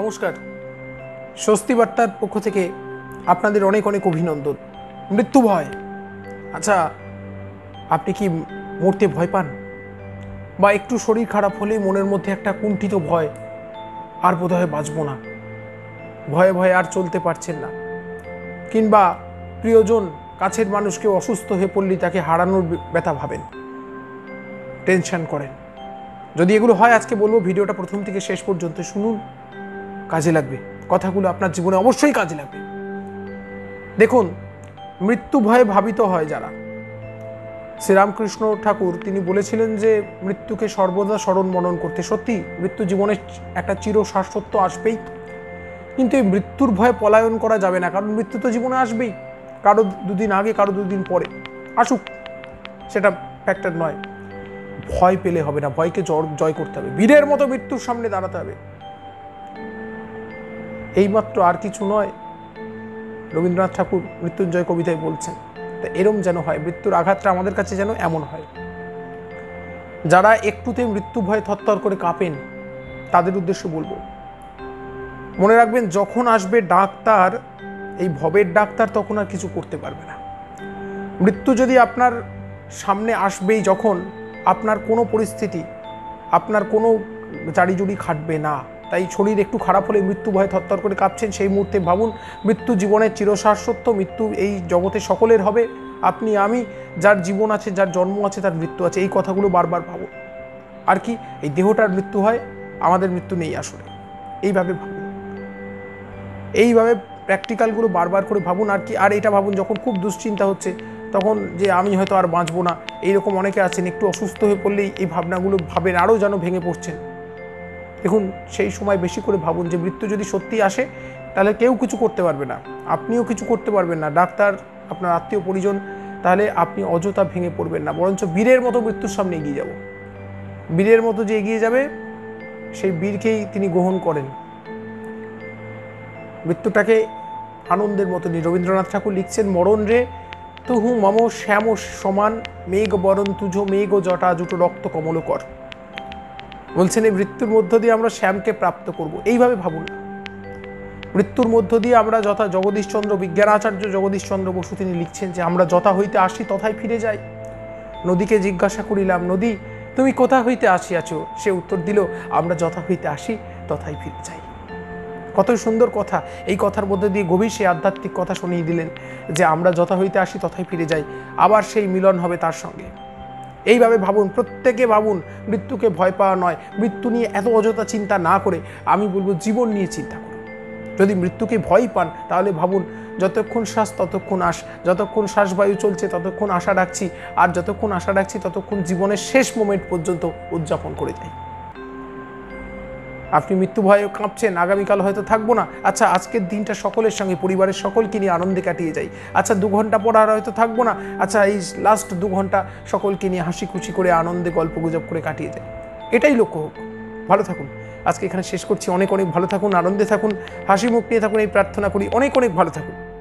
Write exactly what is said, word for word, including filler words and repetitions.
নমস্কার। স্বস্তি বার্তার পক্ষ থেকে আপনাদের অনেক অনেক অভিনন্দন। মৃত্যু ভয়, আচ্ছা আপনি কি মরতে ভয় পান? বা একটু শরীর খারাপ হলেই মনের মধ্যে একটা কুণ্ঠিত ভয়, আর বোধহয় বাঁচব না, ভয়ে ভয়ে আর চলতে পারছেন না, কিংবা প্রিয়জন কাছের মানুষকে অসুস্থ হয়ে পড়লে তাকে হারানোর ব্যথা ভাবেন, টেনশন করেন। যদি এগুলো হয়, আজকে বলবো ভিডিওটা প্রথম থেকে শেষ পর্যন্ত শুনুন, কাজে লাগবে, কথাগুলো আপনার জীবনে অবশ্যই কাজে লাগবে। দেখুন, মৃত্যু ভয়ে ভাবিত হয় যারা, শ্রীরামকৃষ্ণ ঠাকুর তিনি বলেছিলেন যে মৃত্যুকে সর্বদা স্মরণ মনন করতে। সত্যি মৃত্যু জীবনে একটা চির শাশ্বত আসবেই, কিন্তু এই মৃত্যুর ভয়ে পলায়ন করা যাবে না, কারণ মৃত্যু তো জীবনে আসবেই, কারো দুদিন আগে কারো দুদিন পরে আসুক, সেটা ফ্যাক্টর নয়। ভয় পেলে হবে না, ভয়কে জয় করতে হবে, বীরের মতো মৃত্যুর সামনে দাঁড়াতে হবে, এইমাত্র, আর কিছু নয়। রবীন্দ্রনাথ ঠাকুর মৃত্যুঞ্জয় কবিতায় বলছেন, তা এরম যেন হয়, মৃত্যুর আঘাতটা আমাদের কাছে যেন এমন হয়। যারা একটুতে মৃত্যু ভয়ে থরথর করে কাঁপেন, তাদের উদ্দেশ্যে বলবো, মনে রাখবেন, যখন আসবে ডাক্তার, এই ভবের ডাক্তার, তখন আর কিছু করতে পারবে না। মৃত্যু যদি আপনার সামনে আসবেই, যখন আপনার কোনো পরিস্থিতি, আপনার কোনো জাড়িজুড়ি খাটবে না। তাই শরীর একটু খারাপ হলে মৃত্যু ভয়ে থরথর করে কাঁপছেন, সেই মুহূর্তে ভাবুন, মৃত্যু জীবনের চিরশাশ্বত, মৃত্যু এই জগতে সকলের হবে, আপনি আমি, যার জীবন আছে, যার জন্ম আছে, তার মৃত্যু আছে, এই কথাগুলো বারবার ভাবুন। আর কি, এই দেহটার মৃত্যু হয়, আমাদের মৃত্যু নেই আসলে, এইভাবে ভাবুন, এইভাবে প্র্যাকটিক্যালগুলো বারবার করে ভাবুন। আর কি, আর এটা ভাবুন, যখন খুব দুশ্চিন্তা হচ্ছে, তখন যে আমি হয়তো আর বাঁচবো না, এইরকম অনেকে আছেন, একটু অসুস্থ হয়ে পড়লেই এই ভাবনাগুলো ভাবেন, আরও যেন ভেঙে পড়ছেন। দেখুন, সেই সময় বেশি করে ভাবুন যে মৃত্যু যদি সত্যি আসে, তাহলে কেউ কিছু করতে পারবে না, আপনিও কিছু করতে পারবেন না, ডাক্তার, আপনার আত্মীয় পরিজন, তাহলে আপনি অযথা ভেঙে পড়বেন না, বরঞ্চ বীরের মতো মৃত্যুর সামনে এগিয়ে যাব। বীরের মতো যে এগিয়ে যাবে, সেই বীরকেই তিনি গ্রহণ করেন। মৃত্যুটাকে আনন্দের মতো নিয়ে রবীন্দ্রনাথ ঠাকুর লিখছেন, মরণ রে তুহু মম শ্যাম সমান, মেঘ বরণ তুঝো মেঘ জটা জুটো রক্ত কমল কর। বলছেন, এই মৃত্যুর মধ্য দিয়ে আমরা শ্যামকে প্রাপ্ত করব, এইভাবে ভাবুন। মৃত্যুর মধ্য দিয়ে আমরা যথা, জগদীশচন্দ্র বিজ্ঞানাচার্য জগদীশচন্দ্র বসু তিনি লিখছেন যে আমরা যথা হইতে আসি তথায় ফিরে যাই। নদীকে জিজ্ঞাসা করিলাম, নদী তুমি কোথা হইতে আসিয়াছ? সে উত্তর দিল, আমরা যথা হইতে আসি তথায় ফিরে যাই। কত সুন্দর কথা, এই কথার মধ্যে দিয়ে গভীর সেই আধ্যাত্মিক কথা শুনিয়ে দিলেন যে আমরা যথা হইতে আসি তথায় ফিরে যাই, আবার সেই মিলন হবে তার সঙ্গে। এইভাবে ভাবুন, প্রত্যেকে ভাবুন, মৃত্যুকে ভয় পাওয়া নয়, মৃত্যু নিয়ে এত অযথা চিন্তা না করে আমি বলবো জীবন নিয়ে চিন্তা করুন। যদি মৃত্যুকে ভয় পান, তাহলে ভাবুন, যতক্ষণ শ্বাস ততক্ষণ আস, যতক্ষণ শ্বাসবায়ু চলছে ততক্ষণ আশা রাখছি, আর যতক্ষণ আশা রাখছি ততক্ষণ জীবনের শেষ মোমেন্ট পর্যন্ত উদযাপন করে যাই। আপনি মৃত্যু ভয়ে কাঁপছেন, আগামীকাল হয়তো থাকবো না, আচ্ছা আজকের দিনটা সকলের সঙ্গে, পরিবারের সকলকে নিয়ে আনন্দে কাটিয়ে যাই। আচ্ছা দু ঘন্টা পর আর হয়তো থাকবো না, আচ্ছা এই লাস্ট দু ঘন্টা সকলকে নিয়ে হাসি খুশি করে আনন্দে গল্প গুজব করে কাটিয়ে যাই। এটাই লক্ষ্য হোক। ভালো থাকুন। আজকে এখানে শেষ করছি। অনেক অনেক ভালো থাকুন, আনন্দে থাকুন, হাসি মুখ নিয়ে থাকুন, এই প্রার্থনা করি। অনেক অনেক ভালো থাকুন।